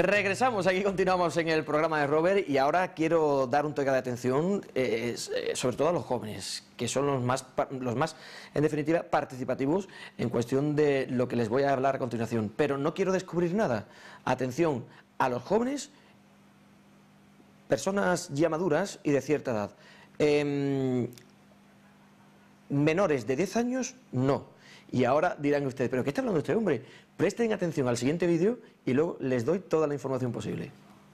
Regresamos, aquí continuamos en el programa de Robert y ahora quiero dar un toque de atención sobre todo a los jóvenes, que son los más, en definitiva, participativos en cuestión de lo que les voy a hablar a continuación. Pero no quiero descubrir nada. Atención a los jóvenes, personas ya maduras y de cierta edad. Menores de 10 años, no. Y ahora dirán ustedes, ¿pero qué está hablando este hombre? Presten atención al siguiente vídeo y luego les doy toda la información posible.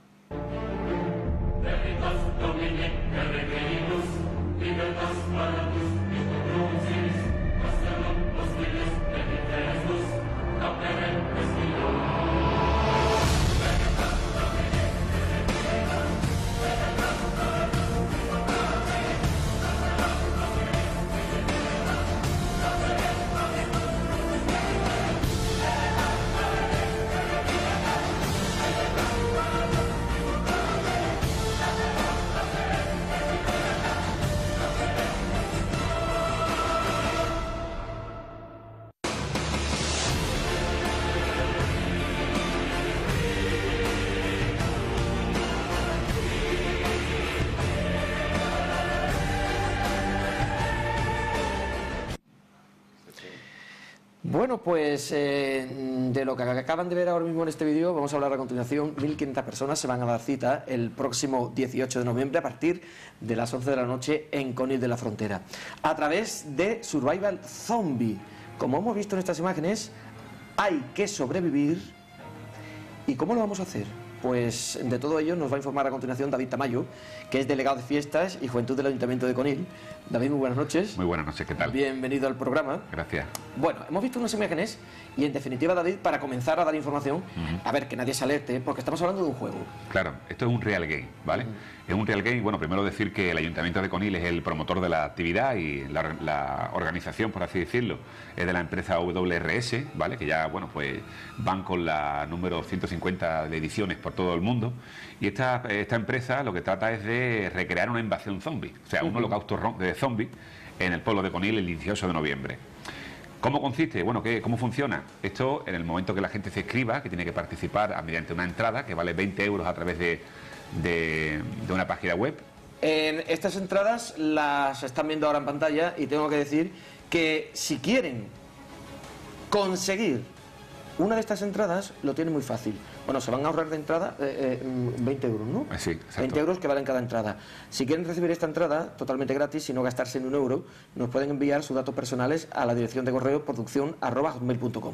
Bueno, pues de lo que acaban de ver ahora mismo en este vídeo vamos a hablar a continuación. 1.500 personas se van a dar cita el próximo 18 de noviembre a partir de las 11 de la noche en Conil de la Frontera, a través de Survival Zombie. Como hemos visto en estas imágenes, hay que sobrevivir. ¿Y cómo lo vamos a hacer? Pues de todo ello nos va a informar a continuación David Tamayo, que es delegado de Fiestas y Juventud del Ayuntamiento de Conil. David, muy buenas noches. Muy buenas noches, ¿qué tal? Bienvenido al programa. Gracias. Bueno, hemos visto unas imágenes y en definitiva, David, para comenzar a dar información, a ver, que nadie se alerte, porque estamos hablando de un juego. Claro, esto es un real game, ¿vale? Es un real game. Bueno, primero decir que el Ayuntamiento de Conil es el promotor de la actividad y la organización, por así decirlo, es de la empresa WRS, ¿vale? Que ya, bueno, pues van con la número 150 de ediciones por todo el mundo. Y esta empresa lo que trata es de recrear una invasión zombie, o sea, un holocausto de zombie en el pueblo de Conil el 18 de noviembre. ¿Cómo consiste? Bueno, ¿cómo funciona? Esto, en el momento que la gente se inscriba, que tiene que participar mediante una entrada que vale 20 euros a través de una página web. Estas entradas las están viendo ahora en pantalla y tengo que decir que si quieren conseguir una de estas entradas, lo tienen muy fácil. Bueno, se van a ahorrar de entrada 20 euros, ¿no? Sí, exacto. 20 euros que valen cada entrada. Si quieren recibir esta entrada totalmente gratis y no gastarse ni un euro, nos pueden enviar sus datos personales a la dirección de correo produccion@hotmail.com.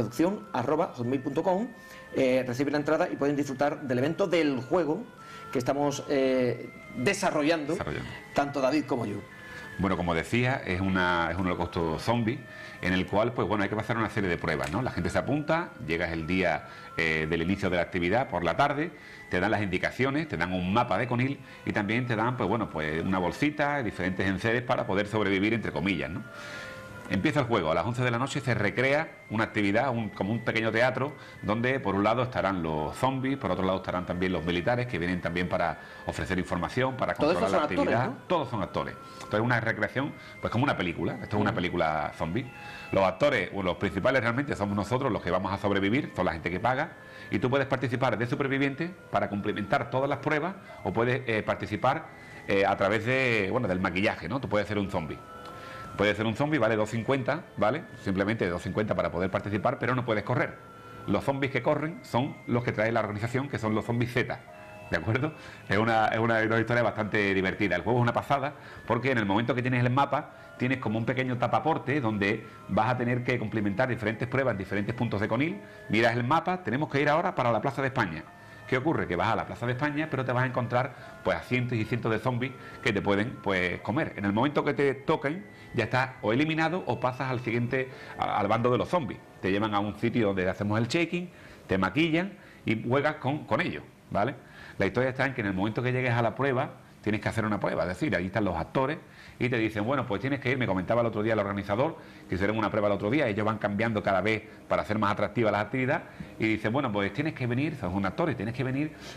Produccion@hotmail.com. Reciben la entrada y pueden disfrutar del evento del juego que estamos desarrollando, tanto David como yo. Bueno, como decía, es un holocausto zombie en el cual, pues bueno, hay que pasar una serie de pruebas, ¿no? La gente se apunta, llegas el día del inicio de la actividad por la tarde, te dan las indicaciones, te dan un mapa de Conil y también te dan, pues bueno, pues una bolsita, diferentes enseres para poder sobrevivir, entre comillas, ¿no? Empieza el juego, a las 11 de la noche se recrea una actividad, como un pequeño teatro, donde por un lado estarán los zombies, por otro lado estarán también los militares, que vienen también para ofrecer información, para controlar la actividad. Actores, ¿no? Todos son actores. Entonces es una recreación, pues como una película. Esto es una película zombie. Los actores, o los principales realmente, somos nosotros los que vamos a sobrevivir, son la gente que paga, y tú puedes participar de superviviente para complementar todas las pruebas, o puedes participar a través del maquillaje, ¿no? Tú puedes ser un zombie. Puede ser un zombie, vale 2,50, ¿vale? Simplemente 2,50 para poder participar, pero no puedes correr. Los zombies que corren son los que trae la organización, que son los zombies Z, ¿de acuerdo? Es una historia bastante divertida. El juego es una pasada, porque en el momento que tienes el mapa, tienes como un pequeño tapaporte donde vas a tener que complementar diferentes pruebas en diferentes puntos de Conil. Miras el mapa, tenemos que ir ahora para la Plaza de España. ¿Qué ocurre? Que vas a la Plaza de España, pero te vas a encontrar pues a cientos y cientos de zombies que te pueden pues comer. En el momento que te toquen, ya estás o eliminado o pasas al siguiente, al bando de los zombies. Te llevan a un sitio donde hacemos el check-in, te maquillan y juegas con ellos, ¿vale? La historia está en que en el momento que llegues a la prueba, tienes que hacer una prueba, es decir, ahí están los actores y te dicen, bueno, pues tienes que ir, me comentaba el otro día el organizador, que hicieron una prueba el otro día, ellos van cambiando cada vez para hacer más atractivas las actividades, y dicen, bueno, pues tienes que venir, sos un actor y tienes que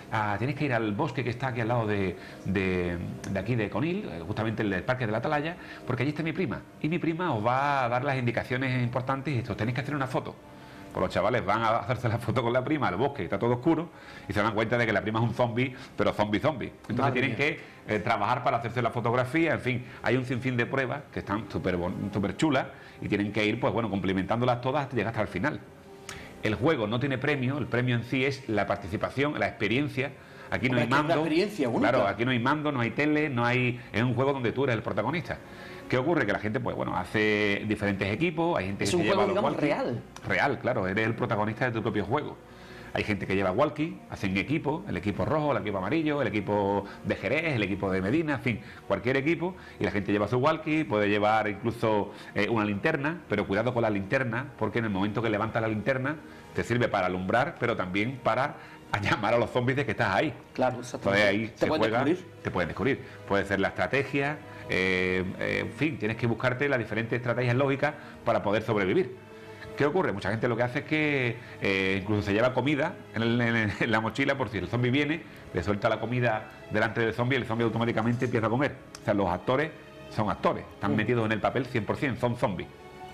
ir al bosque que está aquí al lado de aquí de Conil, justamente el Parque de la Atalaya, porque allí está mi prima, y mi prima os va a dar las indicaciones importantes y esto, tenéis que hacer una foto. Pues los chavales van a hacerse la foto con la prima al bosque, está todo oscuro, y se dan cuenta de que la prima es un zombie, pero zombie. Entonces Madre tienen mía. que trabajar para hacerse la fotografía, en fin, hay un sinfín de pruebas que están súper chulas y tienen que ir, pues bueno, complementándolas todas hasta llegar hasta el final. El juego no tiene premio, el premio en sí es la participación, la experiencia. Aquí no hay mando. Una experiencia única. Claro, aquí no hay mando, no hay tele, no hay. Es un juego donde tú eres el protagonista. ¿Qué ocurre? Que la gente, pues bueno, hace diferentes equipos, hay gente que se lleva. Es un juego, digamos, walkie. real. Real, claro, eres el protagonista de tu propio juego. Hay gente que lleva walkie, hacen equipo, el equipo rojo, el equipo amarillo, el equipo de Jerez, el equipo de Medina, en fin, cualquier equipo, y la gente lleva su walkie, puede llevar incluso una linterna, pero cuidado con la linterna, porque en el momento que levantas la linterna te sirve para alumbrar, pero también para llamar a los zombies de que estás ahí. Claro, exactamente. Entonces ahí ¿Te pueden descubrir? te pueden descubrir. Puede ser la estrategia, en fin, tienes que buscarte las diferentes estrategias lógicas para poder sobrevivir. ¿Qué ocurre? Mucha gente lo que hace es que incluso se lleva comida en la mochila por si el zombie viene, le suelta la comida delante del zombie y el zombie automáticamente empieza a comer. O sea, los actores son actores, están metidos en el papel 100%, son zombies.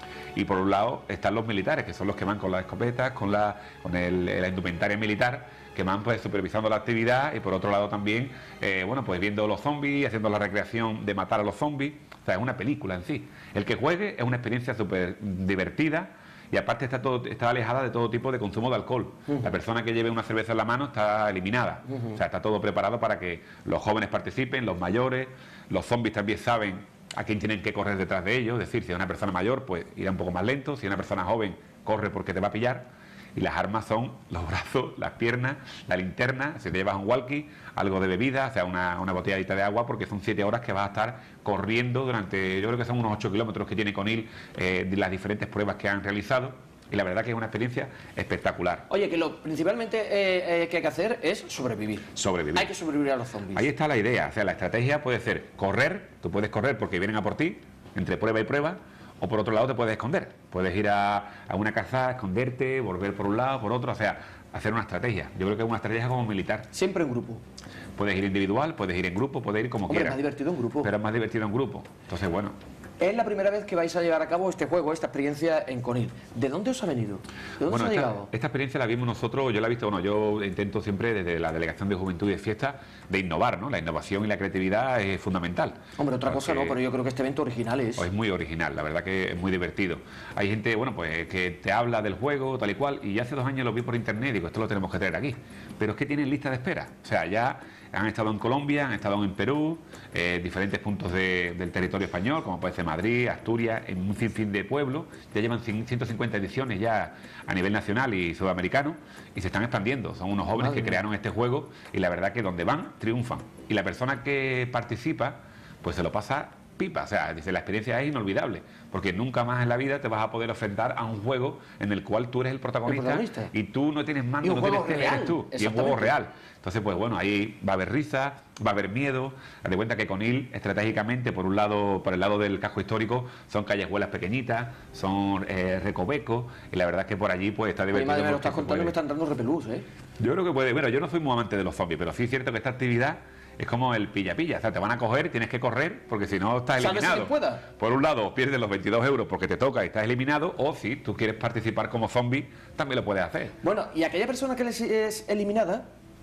Y por un lado están los militares, que son los que van con las escopetas, con la indumentaria militar, que van pues supervisando la actividad, y por otro lado también, bueno, pues viendo los zombies, haciendo la recreación de matar a los zombies. O sea, es una película en sí. El que juegue es una experiencia súper divertida, y aparte está alejada de todo tipo de consumo de alcohol. La persona que lleve una cerveza en la mano está eliminada. O sea, está todo preparado para que los jóvenes participen, los mayores, los zombies también saben a quién tienen que correr detrás de ellos. Es decir, si es una persona mayor, pues irá un poco más lento. Si es una persona joven, corre porque te va a pillar. Y las armas son los brazos, las piernas, la linterna, si te llevas un walkie, algo de bebida, o sea, una botelladita de agua, porque son 7 horas que vas a estar corriendo durante, yo creo que son unos 8 kilómetros que tiene Conil, de las diferentes pruebas que han realizado. Y la verdad que es una experiencia espectacular. Oye, que lo principalmente que hay que hacer es sobrevivir. Sobrevivir. Hay que sobrevivir a los zombies. Ahí está la idea. O sea, la estrategia puede ser correr, tú puedes correr porque vienen a por ti, entre prueba y prueba, o por otro lado te puedes esconder. Puedes ir a una casa, esconderte, volver por un lado, por otro, o sea, hacer una estrategia. Yo creo que es una estrategia como militar. Siempre en grupo. Puedes ir individual, puedes ir en grupo, puedes ir como Hombre, quieras. es más divertido en grupo. Pero es más divertido en grupo. Entonces, bueno. Es la primera vez que vais a llevar a cabo este juego, esta experiencia en Conil. ¿De dónde os ha venido? ¿De dónde os ha llegado? Esta experiencia la vimos nosotros, yo la he visto, bueno, yo intento siempre desde la Delegación de Juventud y de Fiesta de innovar, ¿no? La innovación y la creatividad es fundamental. Hombre, otra cosa no, pero yo creo que este evento original es... Es muy original, la verdad que es muy divertido. Hay gente, bueno, pues que te habla del juego, tal y cual, y ya hace 2 años lo vi por internet y digo, esto lo tenemos que traer aquí. Pero es que tienen lista de espera. O sea, ya han estado en Colombia, han estado en Perú, diferentes puntos del territorio español, como puede ser Madrid, Asturias, en un sinfín de pueblos. Ya llevan 150 ediciones ya a nivel nacional y sudamericano, y se están expandiendo. Son unos jóvenes que crearon este juego, y la verdad que donde van, triunfan. Y la persona que participa, pues se lo pasa pipa. O sea, dice, la experiencia es inolvidable, porque nunca más en la vida te vas a poder enfrentar a un juego en el cual tú eres el protagonista, y tú no tienes mando, no tienes tele, eres tú, y es un juego real. Entonces, pues bueno, ahí va a haber risa, va a haber miedo. Haz de cuenta que Conil, estratégicamente, por un lado, por el lado del casco histórico, son callejuelas pequeñitas, son recovecos, y la verdad es que por allí pues está divertido. Madre, me lo estás contando y me están dando repelús, ¿eh? Yo creo que puede, bueno, yo no soy muy amante de los zombies, pero sí es cierto que esta actividad es como el pilla-pilla. O sea, te van a coger, tienes que correr, porque si no estás eliminado. Por un lado, pierdes los 22 euros porque te toca y estás eliminado, o si tú quieres participar como zombie, también lo puedes hacer. Bueno, y aquella persona que les es eliminada,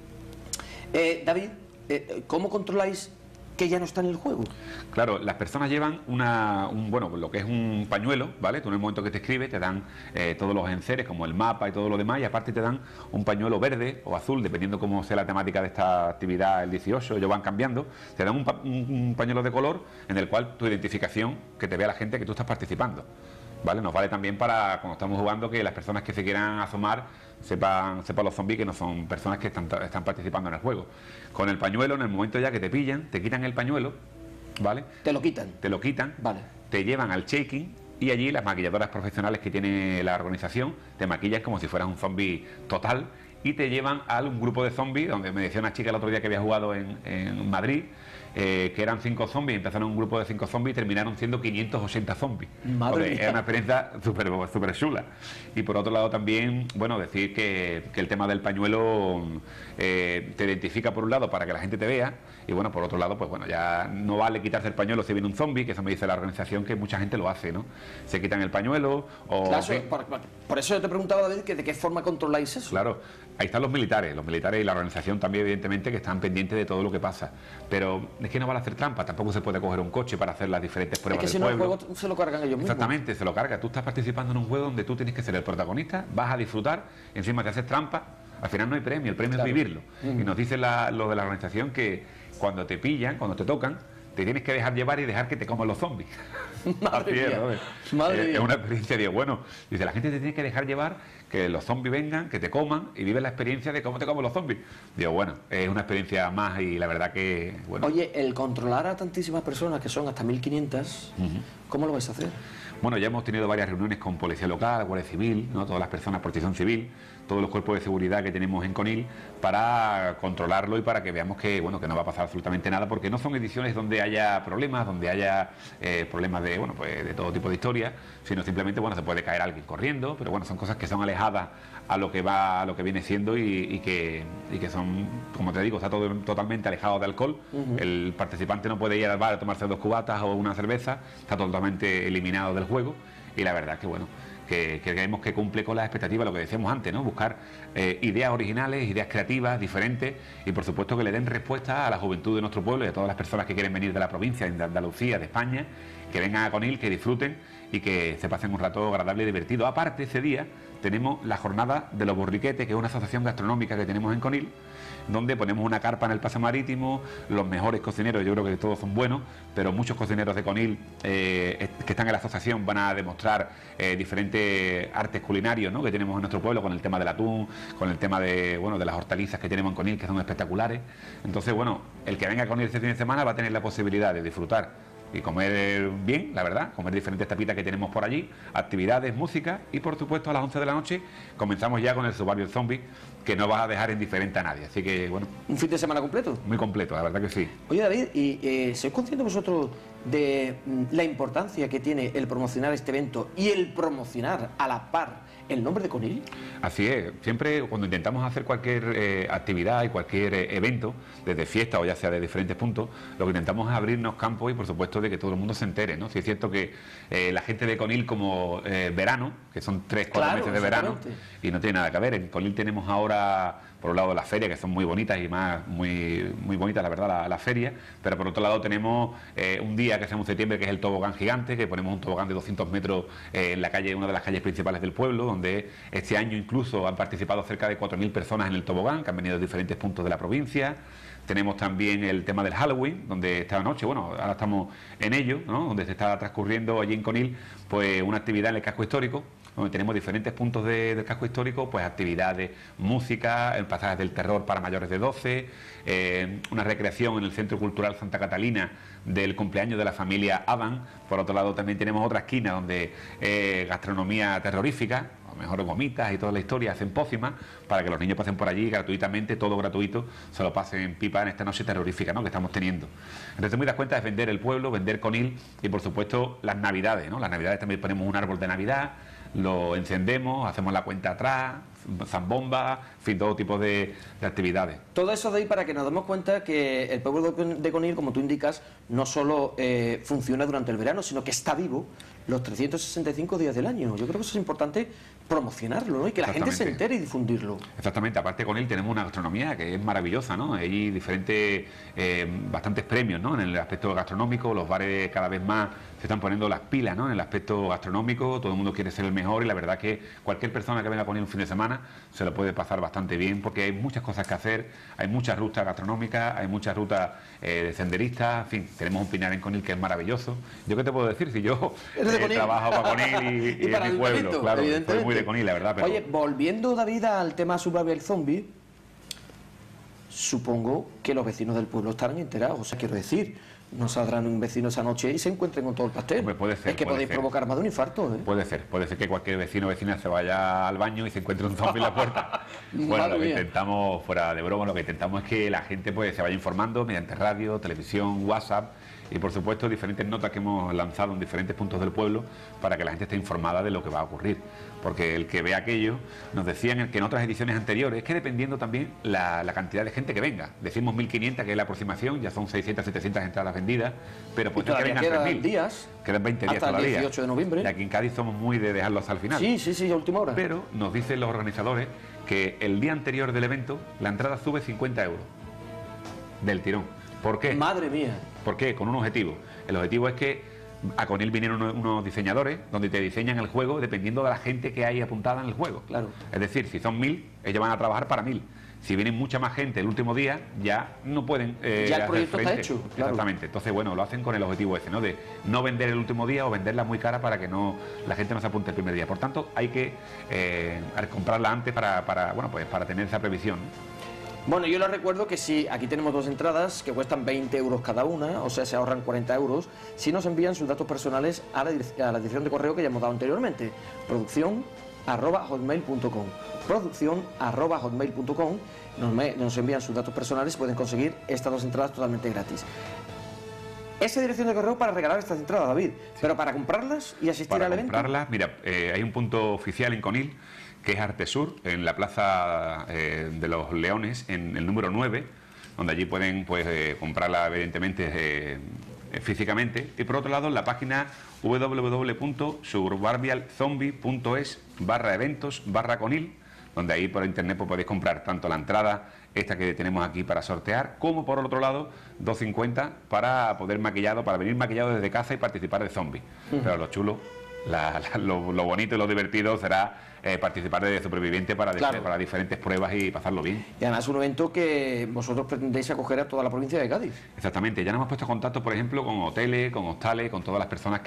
David, ¿cómo controláis que ya no está en el juego? Claro, las personas llevan bueno, lo que es un pañuelo, ¿vale? Tú en el momento que te escribes te dan todos los enseres, como el mapa y todo lo demás, y aparte te dan un pañuelo verde o azul, dependiendo cómo sea la temática de esta actividad el 18, ellos van cambiando. Te dan un pañuelo de color en el cual tu identificación, que te vea la gente que tú estás participando, ¿vale? Nos vale también para, cuando estamos jugando, que las personas que se quieran asomar sepan los zombies que no son personas que están participando en el juego. Con el pañuelo, en el momento ya que te pillan, te quitan el pañuelo, ¿vale? Te lo quitan. Te lo quitan, vale. Te llevan al shaking, y allí las maquilladoras profesionales que tiene la organización te maquillan como si fueras un zombie total, y te llevan a un grupo de zombies, donde me decía una chica el otro día que había jugado en Madrid, que eran 5 zombies, empezaron un grupo de 5 zombies y terminaron siendo 580 zombies. Madre mía. Es una experiencia súper chula. Y por otro lado también, bueno, decir que el tema del pañuelo te identifica por un lado para que la gente te vea, y bueno, por otro lado, pues bueno, ya no vale quitarse el pañuelo si viene un zombie, que eso me dice la organización, que mucha gente lo hace, ¿no? Se quitan el pañuelo o... Claro, por eso yo te preguntaba, David, que de qué forma controláis eso. Claro, ahí están los militares y la organización también, evidentemente, que están pendientes de todo lo que pasa. Pero es que no van a hacer trampa, tampoco se puede coger un coche para hacer las diferentes pruebas es que del si pueblo. No, el juego se lo cargan ellos mismos. Exactamente, se lo carga. Tú estás participando en un juego donde tú tienes que ser el protagonista, vas a disfrutar, encima te haces trampa, al final no hay premio, el premio es vivirlo. Y nos dice lo de la organización que cuando te pillan, cuando te tocan, te tienes que dejar llevar y dejar que te coman los zombies. Madre mía. Madre mía. Es una experiencia de, bueno, dice, la gente te tiene que dejar llevar, que los zombies vengan, que te coman y vives la experiencia de cómo te comen los zombies. Digo, bueno, es una experiencia más y la verdad que, bueno. Oye, el controlar a tantísimas personas, que son hasta 1500, ¿cómo lo vais a hacer? Bueno, ya hemos tenido varias reuniones con Policía Local, Guardia Civil, ¿no? Todas las personas, Protección Civil, todos los cuerpos de seguridad que tenemos en Conil para controlarlo y para que veamos que, bueno, que no va a pasar absolutamente nada, porque no son ediciones donde haya problemas, donde haya problemas de, bueno, pues de todo tipo de historias, sino simplemente, bueno, se puede caer alguien corriendo, pero bueno, son cosas que son alejadas a lo que viene siendo y que son, como te digo, está todo totalmente alejado de alcohol. El participante no puede ir al bar a tomarse 2 cubatas o una cerveza, está totalmente eliminado del juego y la verdad que, bueno, que creemos que cumple con las expectativas, lo que decíamos antes, ¿no? Buscar ideas originales, ideas creativas, diferentes y por supuesto que le den respuesta a la juventud de nuestro pueblo y a todas las personas que quieren venir de la provincia, de Andalucía, de España, que vengan a Conil, que disfruten y que se pasen un rato agradable y divertido. Aparte, ese día tenemos la jornada de los borriquetes, que es una asociación gastronómica que tenemos en Conil, donde ponemos una carpa en el paseo marítimo, los mejores cocineros, yo creo que todos son buenos, pero muchos cocineros de Conil que están en la asociación van a demostrar diferentes artes culinarios, ¿no?, que tenemos en nuestro pueblo, con el tema del atún, con el tema de, bueno, de las hortalizas que tenemos en Conil, que son espectaculares. Entonces, bueno, el que venga a Conil este fin de semana va a tener la posibilidad de disfrutar y comer bien, la verdad, comer diferentes tapitas que tenemos por allí, actividades, música y por supuesto a las 11 de la noche comenzamos ya con el Survival Zombie, que no vas a dejar indiferente a nadie, así que bueno. ¿Un fin de semana completo? Muy completo, la verdad que sí. Oye, David, ¿y sois conscientes vosotros de la importancia que tiene el promocionar este evento y el promocionar a la par el nombre de Conil? Así es, siempre cuando intentamos hacer cualquier actividad y cualquier evento, desde fiesta o ya sea de diferentes puntos, lo que intentamos es abrirnos campos y por supuesto de que todo el mundo se entere, ¿no? Si es cierto que la gente de Conil como verano, que son 3-4 meses de verano, y no tiene nada que ver, en Conil tenemos ahora por un lado la feria, que son muy bonitas y más muy bonitas, la verdad, la feria, pero por otro lado tenemos un día que hacemos en septiembre, que es el tobogán gigante, que ponemos un tobogán de 200 metros en la calle, una de las calles principales del pueblo, donde este año incluso han participado cerca de 4.000 personas en el tobogán, que han venido de diferentes puntos de la provincia. Tenemos también el tema del Halloween, donde esta noche, bueno, ahora estamos en ello, ¿no?, donde se está transcurriendo allí en Conil, pues una actividad en el casco histórico, donde tenemos diferentes puntos del casco histórico, pues actividades, música, pasajes del terror para mayores de 12, una recreación en el Centro Cultural Santa Catalina del cumpleaños de la familia Adam. Por otro lado también tenemos otra esquina donde gastronomía terrorífica, a lo mejor gomitas y toda la historia, hacen pócimas para que los niños pasen por allí gratuitamente, todo gratuito, se lo pasen en pipa en esta noche terrorífica, ¿no?, que estamos teniendo. Entonces, muy das cuenta, es vender el pueblo, vender Conil y por supuesto las navidades, ¿no? Las navidades también ponemos un árbol de Navidad, lo encendemos, hacemos la cuenta atrás, zambomba, en fin, todo tipo de actividades. Todo eso de ahí para que nos demos cuenta que el pueblo de Conil, como tú indicas, no solo funciona durante el verano, sino que está vivo los 365 días del año. Yo creo que eso es importante promocionarlo, ¿no?, y que la gente se entere y difundirlo. Exactamente, aparte con él tenemos una gastronomía que es maravillosa, ¿no? Hay diferentes, bastantes premios, ¿no?, en el aspecto gastronómico, los bares cada vez más se están poniendo las pilas, ¿no?, en el aspecto gastronómico, todo el mundo quiere ser el mejor y la verdad que cualquier persona que venga a poner un fin de semana se lo puede pasar bastante bien porque hay muchas cosas que hacer, hay muchas rutas gastronómicas, hay muchas rutas de senderistas, en fin, tenemos un pinar en Conil que es maravilloso. ¿Yo qué te puedo decir? Si yo trabajo para Conil y en mi pueblo, claro, soy muy de Conil, la verdad. Pero... Oye, volviendo, David, al tema Survival Zombie, supongo que los vecinos del pueblo estarán enterados. O sea, quiero decir, no saldrán un vecino esa noche y se encuentren con todo el pastel. Hombre, puede ser, es que podéis provocar más de un infarto, ¿eh? Puede ser que cualquier vecino o vecina se vaya al baño y se encuentre un zombie en la puerta. Bueno, lo que intentamos, fuera de broma, lo que intentamos es que la gente pues se vaya informando mediante radio, televisión, WhatsApp y por supuesto diferentes notas que hemos lanzado en diferentes puntos del pueblo para que la gente esté informada de lo que va a ocurrir. Porque el que ve aquello, nos decían que en otras ediciones anteriores, es que dependiendo también la cantidad de gente que venga. Decimos 1.500, que es la aproximación, ya son 600, 700 entradas vendidas, pero pues que vengan 3.000. Días, quedan 20 días hasta todavía. El 18 de noviembre. Y aquí en Cádiz somos muy de dejarlo hasta el final. Sí, a última hora. Pero nos dicen los organizadores que el día anterior del evento la entrada sube 50 euros del tirón. ¿Por qué? Madre mía. ¿Por qué? Con un objetivo. El objetivo es que a Conil vinieron unos diseñadores donde te diseñan el juego dependiendo de la gente que hay apuntada en el juego. Claro. Es decir, si son 1.000, ellos van a trabajar para 1.000. Si vienen mucha más gente el último día, ya no pueden ya el proyecto frente. está hecho. Claro. Exactamente. Entonces, bueno, lo hacen con el objetivo ese, ¿no? De no vender el último día o venderla muy cara para que no la gente no se apunte el primer día. Por tanto, hay que comprarla antes para tener esa previsión. Bueno, yo les recuerdo que si aquí tenemos 2 entradas que cuestan 20 euros cada una, o sea, se ahorran 40 euros, si nos envían sus datos personales a la dirección de correo que ya hemos dado anteriormente, producción@hotmail.com. producción@hotmail.com, nos envían sus datos personales y pueden conseguir estas 2 entradas totalmente gratis. Esa dirección de correo para regalar estas entradas, David, sí. Pero para comprarlas y asistir al evento. Para comprarlas, mira, hay un punto oficial en Conil, que es Artesur, en la Plaza de los Leones, en el número 9, donde allí pueden comprarla evidentemente físicamente. Y por otro lado, en la página www.suburbialzombie.es/eventos/Conil, donde ahí por internet podéis comprar tanto la entrada esta que tenemos aquí para sortear, como por otro lado 2,50 para poder venir maquillado desde casa y participar de Zombie. Pero lo chulo, lo bonito y lo divertido será participar de Superviviente para diferentes pruebas y pasarlo bien. Y además es un evento que vosotros pretendéis acoger a toda la provincia de Cádiz. Exactamente, ya nos hemos puesto en contacto, por ejemplo, con hoteles, con hostales, con todas las personas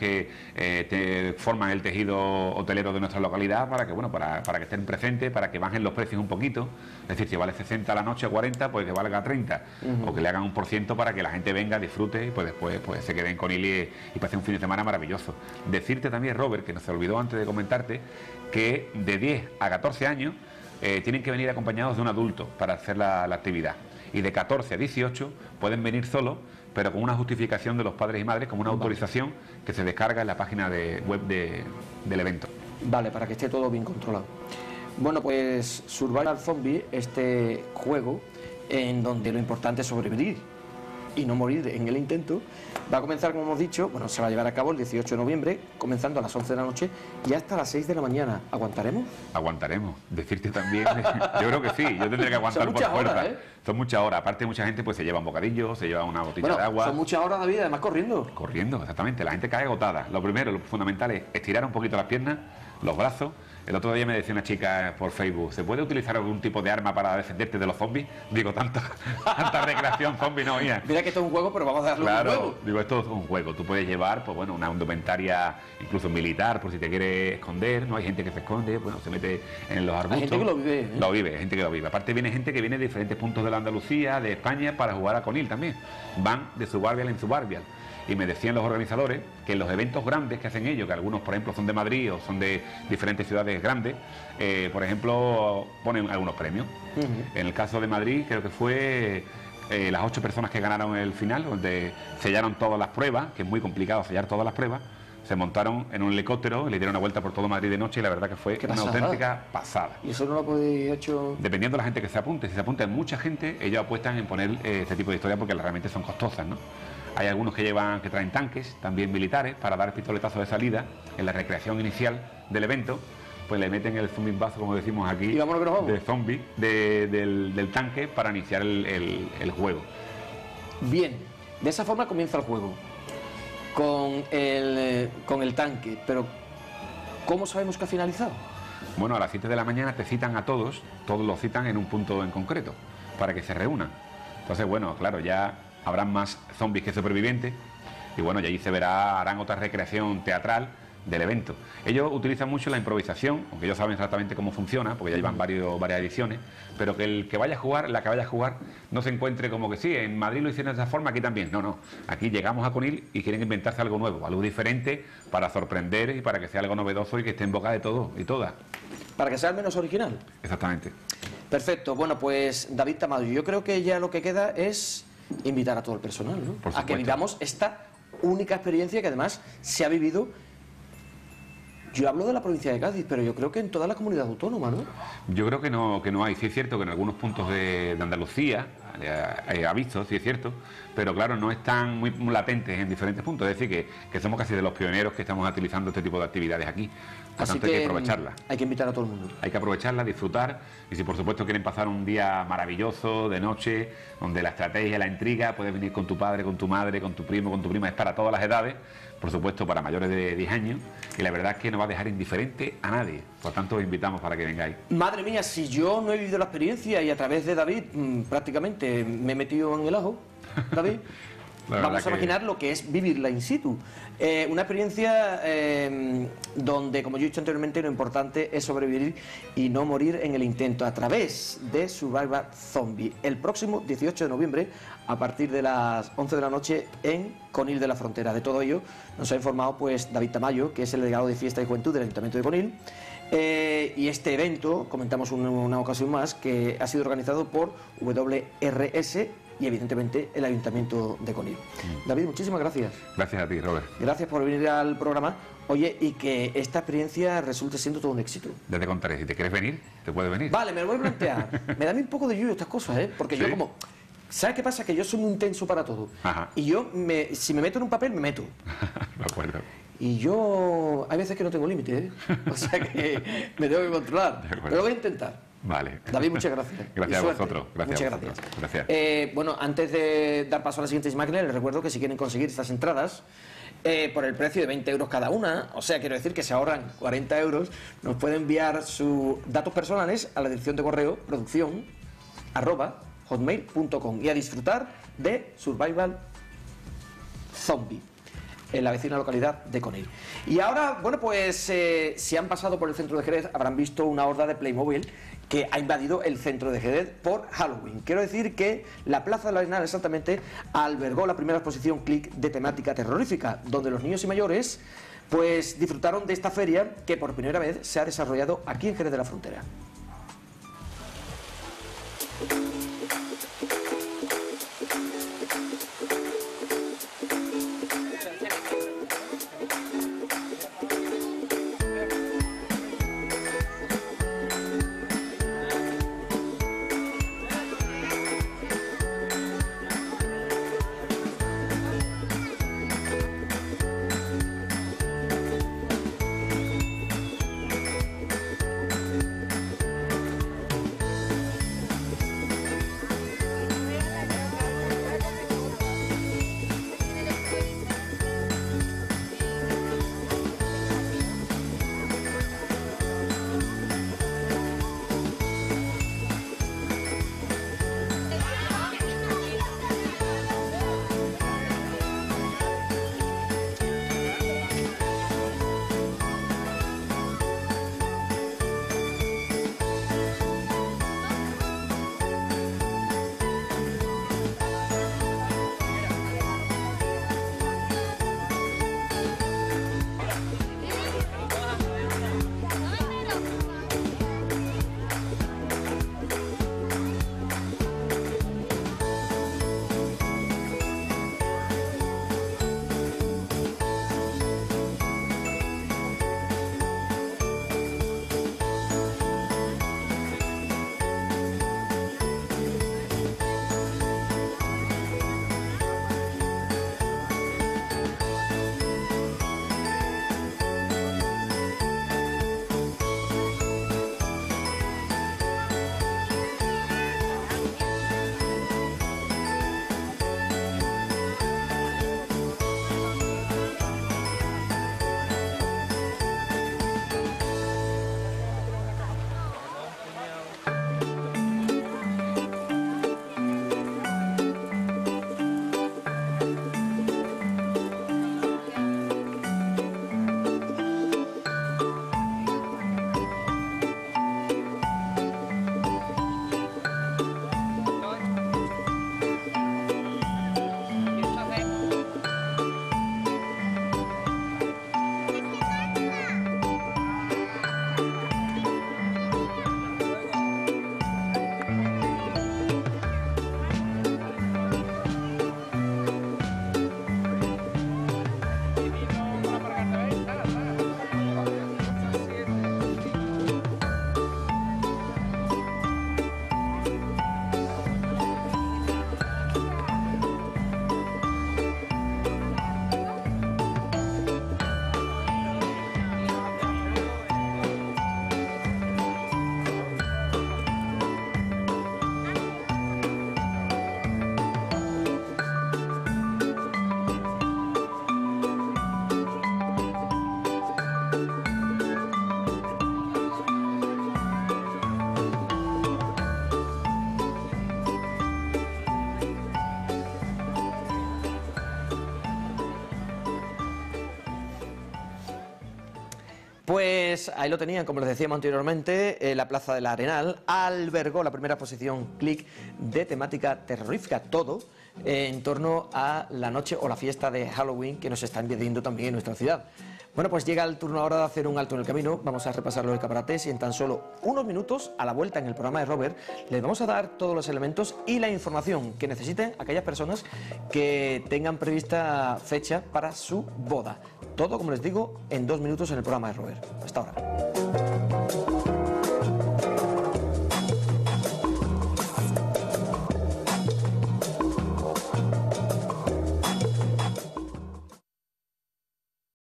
que forman el tejido hotelero de nuestra localidad para que para que estén presentes, para que bajen los precios un poquito. Es decir, si vale 60 a la noche o 40, pues que valga 30, o que le hagan un % para que la gente venga, disfrute y pues después se queden con él y pase un fin de semana maravilloso. Decirte también, Robert, que nos se olvidó antes de comentarte, que de 10 a 14 años tienen que venir acompañados de un adulto para hacer la actividad. Y de 14 a 18 pueden venir solos, pero con una justificación de los padres y madres, como una autorización que se descarga en la página web del evento. Vale, para que esté todo bien controlado. Bueno, pues Survival Zombie, este juego en donde lo importante es sobrevivir y no morir en el intento, va a comenzar, como hemos dicho, se va a llevar a cabo el 18 de noviembre, comenzando a las 11 de la noche y hasta las 6 de la mañana. ¿Aguantaremos? Aguantaremos. Decirte también, yo creo que sí, yo tendré que aguantar por fuerza. Horas, ¿eh? Son muchas horas. Aparte, mucha gente pues se lleva un bocadillo, se lleva una botella de agua. Son muchas horas, David, además corriendo. Corriendo, exactamente. La gente cae agotada. Lo primero, lo fundamental es estirar un poquito las piernas, los brazos. El otro día me decía una chica por Facebook, ¿se puede utilizar algún tipo de arma para defenderte de los zombies? Digo, tanta recreación zombie no, mira. Mira que esto es un juego, pero vamos a darle un juego. Digo, esto es un juego. Tú puedes llevar, una indumentaria incluso militar, por si te quieres esconder, ¿no? Hay gente que se esconde, se mete en los arbustos. Hay gente que lo vive, ¿eh? Lo vive, gente que lo vive. Aparte viene gente que viene de diferentes puntos de la Andalucía, de España, para jugar a Conil también. Van de Suburbial en Suburbial. Y me decían los organizadores que en los eventos grandes que hacen ellos, que algunos por ejemplo son de Madrid o son de diferentes ciudades grandes, por ejemplo ponen algunos premios. En el caso de Madrid creo que fue las 8 personas que ganaron el final, donde sellaron todas las pruebas, que es muy complicado sellar todas las pruebas, se montaron en un helicóptero y le dieron una vuelta por todo Madrid de noche y la verdad que fue una auténtica pasada. ¿Y eso no lo podéis hecho? Dependiendo de la gente que se apunte, si se apunta mucha gente, ellos apuestan en poner este tipo de historias porque realmente son costosas, ¿no? Hay algunos que traen tanques, también militares, para dar pistoletazo de salida en la recreación inicial del evento, pues le meten el zumbimbazo, como decimos aquí, de zombie, del tanque para iniciar el juego. Bien, de esa forma comienza el juego, con el tanque, pero ¿cómo sabemos que ha finalizado? Bueno, a las 7 de la mañana te citan a todos los citan en un punto en concreto, para que se reúnan. Entonces, bueno, claro, ya habrán más zombies que supervivientes y bueno, y allí harán otra recreación teatral del evento. Ellos utilizan mucho la improvisación, aunque ellos saben exactamente cómo funciona, porque ya llevan varias ediciones, pero que el que vaya a jugar, la que vaya a jugar, no se encuentre como que sí, en Madrid lo hicieron de esa forma, aquí también. No, no. Aquí llegamos a Conil y quieren inventarse algo nuevo, algo diferente, para sorprender y para que sea algo novedoso y que esté en boca de todos y todas. Para que sea al menos original. Exactamente. Perfecto. Bueno, pues David Tamayo, yo creo que ya lo que queda es invitar a todo el personal, ¿no? Por a que vivamos esta única experiencia que además se ha vivido. Yo hablo de la provincia de Cádiz, pero yo creo que en toda la comunidad autónoma, ¿no? Yo creo que no hay. Sí es cierto que en algunos puntos de Andalucía ha visto, sí es cierto, pero claro, no están muy latentes en diferentes puntos. Es decir, que somos casi de los pioneros que estamos utilizando este tipo de actividades aquí. Por Así tanto, hay que aprovecharla. Hay que invitar a todo el mundo. Hay que aprovecharla, disfrutar, y si por supuesto quieren pasar un día maravilloso de noche, donde la estrategia, la intriga, puedes venir con tu padre, con tu madre, con tu primo, con tu prima, es para todas las edades, por supuesto para mayores de 10 años, y la verdad es que no va a dejar indiferente a nadie. Por tanto, os invitamos para que vengáis. Madre mía, si yo no he vivido la experiencia y a través de David prácticamente me he metido en el ajo, David, vamos a imaginar lo que es vivirla in situ. Una experiencia donde, como yo he dicho anteriormente, lo importante es sobrevivir y no morir en el intento a través de Survival Zombie. El próximo 18 de noviembre, a partir de las 11 de la noche, en Conil de la Frontera. De todo ello nos ha informado pues David Tamayo, que es el delegado de Fiesta y Juventud del Ayuntamiento de Conil. Y este evento, comentamos una ocasión más, que ha sido organizado por WRS y evidentemente el Ayuntamiento de Conil. David, muchísimas gracias. Gracias a ti, Robert. Gracias por venir al programa. Oye, y que esta experiencia resulte siendo todo un éxito. Ya te contaré, si te quieres venir, te puedes venir. Vale, me lo voy a plantear. Me da a mí un poco de yuyu estas cosas, ¿eh? Porque yo como... ¿Sabes qué pasa? Que yo soy muy intenso para todo. Ajá. Y yo, si me meto en un papel, me meto. De acuerdo. Y yo, hay veces que no tengo límite, ¿eh? O sea que me tengo que controlar. Pero lo voy a intentar. Vale. David, muchas gracias. Gracias a vosotros. Gracias. Muchas a vosotros. gracias. Gracias. Bueno, antes de dar paso a las siguientes imágenes, les recuerdo que si quieren conseguir estas entradas por el precio de 20 euros cada una, o sea, quiero decir que se ahorran 40 euros, nos pueden enviar sus datos personales a la dirección de correo producción@hotmail.com y a disfrutar de Survival Zombie en la vecina localidad de Conil. Y ahora, bueno, pues si han pasado por el centro de Jerez habrán visto una horda de Playmobil que ha invadido el centro de Jerez por Halloween. Quiero decir que la Plaza de la Arenal exactamente albergó la primera exposición Click de temática terrorífica, donde los niños y mayores pues disfrutaron de esta feria que por primera vez se ha desarrollado aquí en Jerez de la Frontera. Pues ahí lo tenían, como les decíamos anteriormente, la Plaza del Arenal albergó la primera exposición Click de temática terrorífica, todo en torno a la noche o la fiesta de Halloween que nos está invadiendo también en nuestra ciudad. Bueno, pues llega el turno ahora de hacer un alto en el camino, vamos a repasar los escaparates y en tan solo unos minutos, a la vuelta en el programa de Robert, les vamos a dar todos los elementos y la información que necesiten aquellas personas que tengan prevista fecha para su boda. Todo, como les digo, en 2 minutos en el programa de Robert. Hasta ahora.